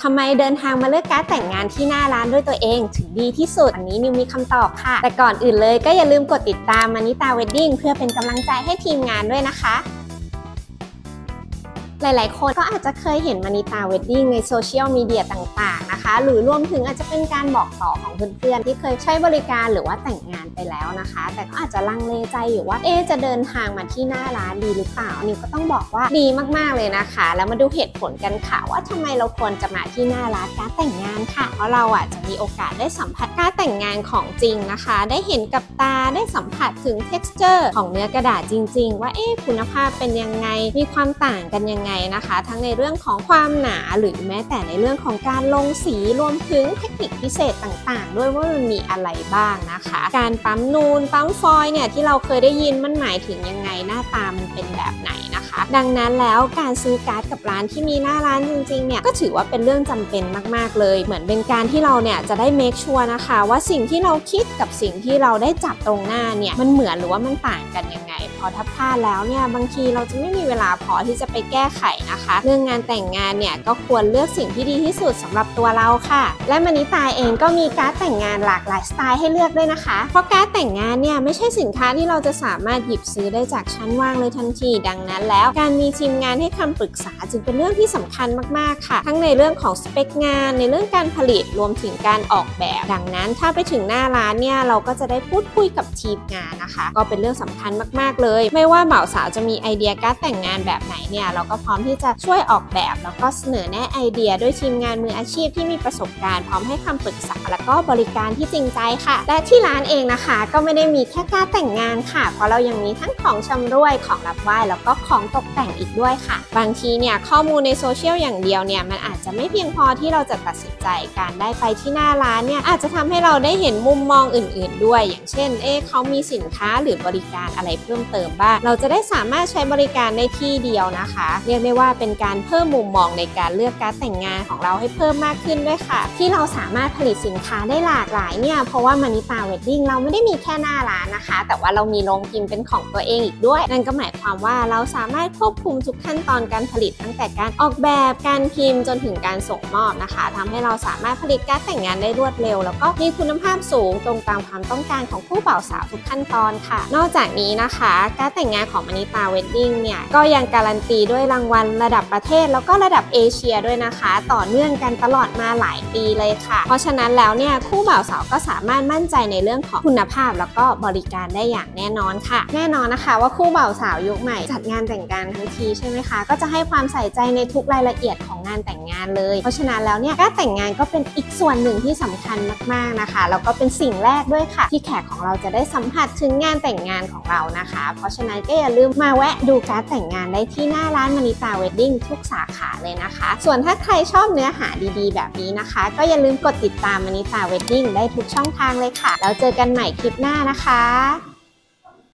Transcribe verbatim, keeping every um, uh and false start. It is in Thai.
ทำไมเดินทางมาเลือกการ์ดแต่งงานที่หน้าร้านด้วยตัวเองถึงดีที่สุดอันนี้นิวมีคำตอบค่ะแต่ก่อนอื่นเลยก็อย่าลืมกดติดตามมานิตาเวดดิ้งเพื่อเป็นกำลังใจให้ทีมงานด้วยนะคะหลายๆคนก็อาจจะเคยเห็นมานิตาเวดดิ้งในโซเชียลมีเดียต่างๆนะคะหรือรวมถึงอาจจะเป็นการบอกต่อของเพื่อนๆที่เคยใช้บริการหรือว่าแต่งงานไปแล้วนะคะแต่ก็อาจจะลังเลใจอยู่ว่าเอ๊ะจะเดินทางมาที่หน้าร้านดีหรือเปล่านิวก็ต้องบอกว่าดีมากๆเลยนะคะแล้วมาดูเหตุผลกันค่ะว่าทำไมเราควรจะมาที่หน้าร้านการ์ดแต่งงานค่ะเพราะเราอ่ะจะมีโอกาสได้สัมผัสการ์ดแต่งงานของจริงนะคะได้เห็นกับตาได้สัมผัสถึง texture ของเนื้อกระดาษจริงๆว่าเอ๊ะคุณภาพเป็นยังไงมีความต่างกันยังไงนะคะทั้งในเรื่องของความหนาหรือแม้แต่ในเรื่องของการลงสีรวมถึงเทคนิคพิเศษต่างๆด้วยว่ามันมีอะไรบ้างนะคะการปั๊มนูนปั๊มฟอยล์เนี่ยที่เราเคยได้ยินมันหมายถึงยังไงหน้าตามันเป็นแบบไหนนะคะดังนั้นแล้วการซื้อการ์ดกับร้านที่มีหน้าร้านจริงๆเนี่ยก็ถือว่าเป็นเรื่องจำเป็นมากๆเลยเหมือนเป็นการที่เราเนี่ยจะได้เมคชัวร์นะคะว่าสิ่งที่เราคิดกับสิ่งที่เราได้จับตรงหน้าเนี่ยมันเหมือนหรือว่ามันต่างกันยังไงพอถ้าพลาดแล้วเนี่ยบางทีเราจะไม่มีเวลาพอที่จะไปแก้ไขนะคะเรื่องงานแต่งงานเนี่ยก็ควรเลือกสิ่งที่ดีที่สุดสำหรับตัวเราค่ะและมานิตาเองก็มีการ์ดแต่งงานหลากหลายสไตล์ให้เลือกด้วยนะคะเพราะการ์ดแต่งงานเนี่ยไม่ใช่สินค้าที่เราจะสามารถหยิบซื้อได้จากชั้นวางเลยทันทีดังนั้นแล้วการมีทีมงานให้คำปรึกษาจึงเป็นเรื่องที่สำคัญมากๆค่ะทั้งในเรื่องของสเปคงานในเรื่องการผลิตรวมถึงการออกแบบดังนั้นถ้าไปถึงหน้าร้านเนี่ยเราก็จะได้พูดคุยกับทีมงานนะคะก็เป็นเรื่องสำคัญมากๆเลยไม่ว่าบ่าวสาวจะมีไอเดียการ์ดแต่งงานแบบไหนเนี่ยเราก็พร้อมที่จะช่วยออกแบบแล้วก็เสนอแนะไอเดียด้วยทีมงานมืออาชีพที่มีประสบการณ์พร้อมให้คำปรึกษาแล้วก็บริการที่จริงใจค่ะและที่ร้านเองนะคะก็ไม่ได้มีแค่การ์ดแต่งงานค่ะเพราะเรายังมีทั้งของชำร่วยของรับไหว้แล้วก็ของตกแต่งอีกด้วยค่ะบางทีเนี่ยข้อมูลในโซเชียลอย่างเดียวเนี่ยมันอาจจะไม่เพียงพอที่เราจะตัดสินใจการได้ไปที่หน้าร้านเนี่ยอาจจะทำให้เราได้เห็นมุมมองอื่นๆด้วยอย่างเช่นเอ๊ะเขามีสินค้าหรือบริการอะไรเพิ่มเติมบ้างเราจะได้สามารถใช้บริการได้ที่เดียวนะคะเรียกได้ว่าเป็นการเพิ่มมุมมองในการเลือกการ์ดแต่งงานของเราให้เพิ่มมากขึ้นด้วยค่ะที่เราสามารถผลิตสินค้าได้หลากหลายเนี่ยเพราะว่ามานิตาเวดดิ้งเราไม่ได้มีแค่หน้าร้านนะคะแต่ว่าเรามีโรงพิมพ์เป็นของตัวเองอีกด้วยนั่นก็หมายความว่าเราสามารถควบคุมทุกขั้นตอนการผลิตตั้งแต่การออกแบบการพิมพ์จนถึงการส่งมอบนะคะทำให้เราสามารถผลิตการ์ดแต่งงานได้รวดเร็วแล้วก็มีคุณภาพสูงตรงตามความต้องการของผู้บ่าวสาวทุกขั้นตอนค่ะนอกจากนี้นะคะการ์ดแต่งงานของมานิตาเวดดิ้งเนี่ยก็ยังการันตีด้วยรางวัลระดับประเทศแล้วก็ระดับเอเชียด้วยนะคะต่อเนื่องกันตลอดมาหลายปีเลยค่ะเพราะฉะนั้นแล้วเนี่ยคู่บ่าวสาวก็สามารถมั่นใจในเรื่องของคุณภาพแล้วก็บริการได้อย่างแน่นอนค่ะแน่นอนนะคะว่าคู่บ่าวสาวยุคใหม่จัดงานแต่งงานทั้งทีใช่ไหมคะก็จะให้ความใส่ใจในทุกรายละเอียดของงานแต่งงานเลยเพราะฉะนั้นแล้วเนี่ยการแต่งงานก็เป็นอีกส่วนหนึ่งที่สำคัญมากๆนะคะแล้วก็เป็นสิ่งแรกด้วยค่ะที่แขกของเราจะได้สัมผัสถึงงานแต่งงานของเรานะคะเพราะฉะนั้นก็อย่าลืมมาแวะดูการแต่งงานได้ที่หน้าร้านมานิตาเวดดิ้งทุกสาขาเลยนะคะส่วนถ้าใครชอบเนื้อหาดีๆแบบนี้นะคะก็อย่าลืมกดติดตามมานิตาเวดดิ้งได้ทุกช่องทางเลยค่ะแล้วเจอกันใหม่คลิปหน้านะคะ